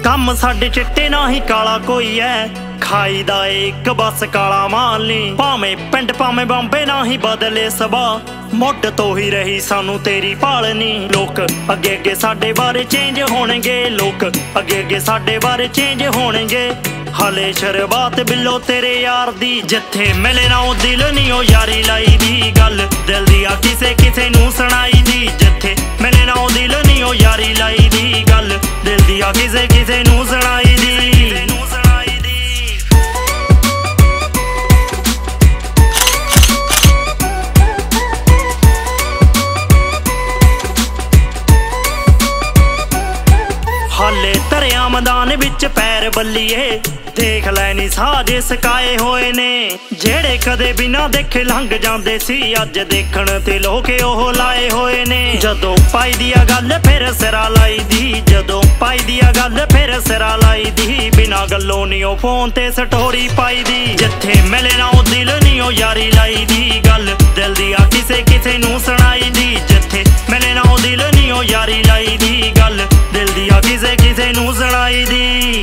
ਕੰਮ ਸਾਡੇ ਚਿੱਟੇ ਨਾ ਹੀ ਕਾਲਾ ਕੋਈ ਐ, ਖਾਈ ਦਾ ਇੱਕ ਬਸ ਕਾਲਾ ਮਾਲ ਨੀ। ਭਾਵੇਂ ਪਿੰਡ ਭਾਵੇਂ ਬੰਬੇ ਨਾ ਹੀ ਬਦਲੇ ਸਭਾ, ਮੁੱਢ ਤੋਂ ਹੀ ਰਹੀ ਸਾਨੂੰ ਤੇਰੀ ਭਾਲਨੀ। ਲੋਕ ਅੱਗੇ ਅੱਗੇ ਸਾਡੇ ਬਾਰੇ ਚੇਂਜ ਹੋਣਗੇ, ਲੋਕ ਅੱਗੇ ਅੱਗੇ ਸਾਡੇ ਬਾਰੇ ਚੇਂਜ ਹੋਣਗੇ। ਹਲੇ ਸ਼ੁਰੂਆਤ ਬਿੱਲੋ ਤੇਰੇ ਯਾਰ ਦੀ, ਜਿੱਥੇ ਮਿਲੇ ਨਾ ਉਹ ਦਿਲ ਨੀ ਉਹ ਯਾਰੀ ਲਾਈ ਦੀ। ਗੱਲ ਦਿਲ ਦੀ ਆ ਕਿਸੇ ਕਿਸੇ ਨੂੰ ਸੁਣਾਈ ਦੀ, ਜਿੱਥੇ ਮਿਲੇ ਨਾ ਉਹ ਦਿਲ ਨੀ ਉਹ ਯਾਰੀ ਲਾਈ ਦੀ। ਗੱਲ ਦਿਲ ਦੀ ਆ ਕਿਸੇ ਕਿਸੇ ਨੂੰ ਸੁਣਾਈ ਦੀ। ਹਾਲੇ ਧਰਿਆ ਮੈਦਾਨ ਵਿੱਚ ਪੈਰ ਬੱਲੀਏ, ਦੇਖ ਲੈ ਨੀ ਸਾਜੇ ਸਕਾਏ ਹੋਏ ਨੇ। ਜਿਹੜੇ ਕਦੇ ਬਿਨਾਂ ਦੇਖੇ ਲੰਘ ਜਾਂਦੇ ਸੀ, ਅੱਜ ਦੇਖਣ ਤੇ ਲੋਕ ਉਹ ਲਾਏ ਹੋਏ ਨੇ। ਜਦੋਂ ਪਾਈ ਦੀ ਆ ਗੱਲ ਫਿਰ ਸਿਰਾ ਲਾਈ ਦੀ, ਜਦੋਂ ਪਾਈ ਦੀ ਆ ਗੱਲ ਫਿਰ ਸਿਰਾ ਲਾਈ ਦੀ। ਬਿਨਾਂ ਗੱਲੋਂ ਨੀ ਉਹ ਫੋਨ ਤੇ ਸਟੋਰੀ ਪਾਈ ਦੀ, ਜਿੱਥੇ ਮਿਲੇ ਨਾ ਉਹ ਦਿਲ ਨੀ ਉਹ ਯਾਰੀ ਲਾਈ ਦੀ। ਗੱਲ ਦਿਲ ਦੀ ਆ ਕਿਸੇ ਕਿਸੇ ਨੂੰ ਸੁਣਾਈ ਦੀ, ਜਿੱਥੇ ਮਿਲੇ ਨਾ ਉਹ ਦਿਲ ਨੀ ਉਹ ਯਾਰੀ ਲਾਈ ਦੀ। ਗੱਲ ਦਿਲ ਦੀ ਆ ਕਿਸੇ ਕਿਸੇ ਨੂੰ ਸੁਣਾਈ ਦੀ।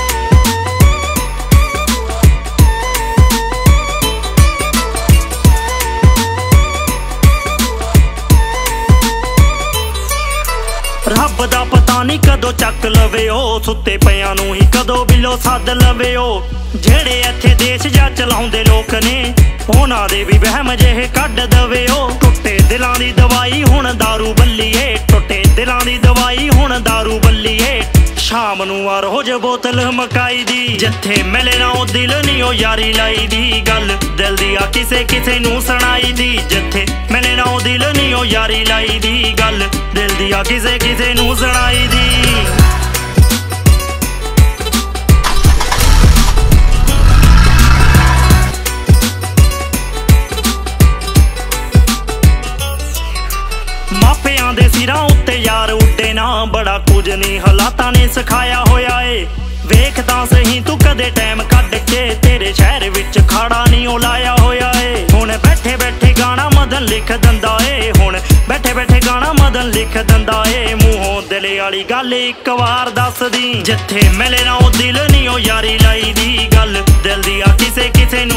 ਰੱਬ ਦਾ ਪਤਾ ਨੀ ਕਦੋਂ ਚੱਕ ਲਵੇ ਉਹ, ਸੁੱਤੇ ਪਿਆਂ ਨੂੰ ਹੀ ਕਦੋਂ ਬਿੱਲੋ ਸੱਦ ਲਵੇ ਉਹ। ਜਿਹੜੇ ਇੱਥੇ ਦੇਸ਼ ਜਾਂ ਚਲਾਉਂਦੇ ਲੋਕ ਨੇ, ਉਹਨਾਂ ਦੇ ਵੀ ਵਹਿਮ ਜਿਹੇ ਕੱਢ ਦਵੇ ਉਹ। ਟੁੱਟੇ ਦਿਲਾਂ ਦੀ ਦਵਾਈ ਹੁਣ ਦਾਰੂ ਬੱਲੀਏ, ਟੁੱਟੇ ਦਿਲਾਂ ਦੀ ਦਵਾਈ ਹੁਣ ਦਾਰੂ ਬੱਲੀਏ। ਸ਼ਾਮ ਨੂੰ ਆ ਰੋਜ਼ ਬੋਤਲ ਮਕਾਈ ਦੀ, ਜਿੱਥੇ ਮਿਲੇ ਨਾ ਉਹ ਦਿਲ ਨੀ ਉਹ ਯਾਰੀ ਲਾਈ ਦੀ। ਗੱਲ ਦਿਲ ਦੀ ਆ ਕਿਸੇ ਕਿਸੇ ਨੂੰ ਸੁਣਾਈ ਦੀ, ਜਿੱਥੇ ਮਿਲੇ ਨਾ ਉਹ ਦਿਲ ਨੀ ਉਹ ਯਾਰੀ ਲਾਈ ਦੀ। ਗੱਲ ਦਿਲ ਦੀ ਆ ਕਿਸੇ ਕਿਸੇ ਨੂੰ ਸੁਣਾਈ ਦੀ। ਮਾਪਿਆਂ ਦੇ ਸਿਰਾਂ ਉੱਤੇ ਯਾਰ ਉੱਡੇ ਨਾ, ਬੜਾ ਕੁਝ ਨੀ ਹਾਲਾਤਾਂ ਨੇ ਸਿਖਾਇਆ ਹੋਇਆ ਏ। ਵੇਖਦਾ ਸਹੀ ਤੂੰ ਕਦੇ ਟਾਈਮ ਕੱਢ ਕੇ, ਤੇਰੇ ਸ਼ਹਿਰ ਵਿੱਚ ਖਾੜਾ ਨੀ ਉਹ ਲਾਇਆ ਹੋਇਆ ਏ। ਹੁਣ ਬੈਠੇ ਬੈਠੇ ਗਾਣਾ ਮਦਨ ਲਿਖ ਦਿੰਦਾ ਏ, ਹੁਣ ਬੈਠੇ ਬੈਠੇ ਗਾਣਾ ਮਦਨ ਲਿਖ ਦਿੰਦਾ ਏ। ਮੂੰਹੋਂ ਦਿਲ ਵਾਲੀ ਗੱਲ ਇੱਕ ਵਾਰ ਦੱਸਦੀ, ਜਿੱਥੇ ਮਿਲੇ ਨਾ ਉਹ ਦਿਲ ਨੀ ਉਹ ਯਾਰੀ ਲਾਈ ਦੀ। ਗੱਲ ਦਿਲ ਦੀ ਆ ਕਿਸੇ ਕਿਸੇ ਨੂੰ